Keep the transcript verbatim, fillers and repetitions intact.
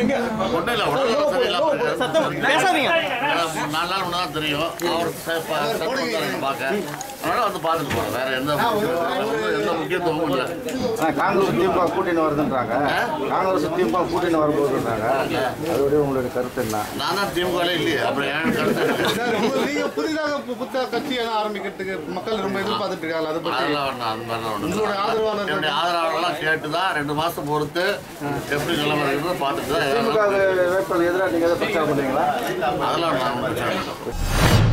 ஒன்றும் இல்லை உடல் சரியில்லாமல் சத்தம் பேசாதீங்க. நாலு நாள் முன்னே தான் தெரியும் அவர் பார்க்க அதனால வந்து பார்த்துட்டு போகிறேன். வேற எந்த எந்த முக்கியத்துவமும் இல்லை. காங்கிரஸ் திமுக கூட்டணி வருதுன்றாங்க. காங்கிரஸ் திமுக கூட்டணி வரும்போதுன்றாங்க. அதோடய உங்களுடைய கருத்து என்ன? நான் தான் திமுகவே இல்லையே, அப்புறம் என் கருத்து நீங்க புதிதாக புத்தக கட்சி எல்லாம் ஆரம்பிக்கிறதுக்கு மக்கள் ரொம்ப எதிர்பார்த்துட்டு இருக்காங்க. அதை பத்தி அதெல்லாம் ஒன்று அந்த மாதிரிலாம் ஒன்று உங்களுடைய ஆதரவாளர்கள் என்னுடைய ஆதரவாளர்லாம் கேட்டு தான் ரெண்டு மாதம் பொறுத்து எப்படி நிலைமை இருக்குன்னு பார்த்துட்டு தான் திமுக வேட்பாளர் எதிராக நீங்கள் எதாவது பிரச்சாரம் பண்ணுவீங்களா? அதெல்லாம் நான் பிரச்சாரம்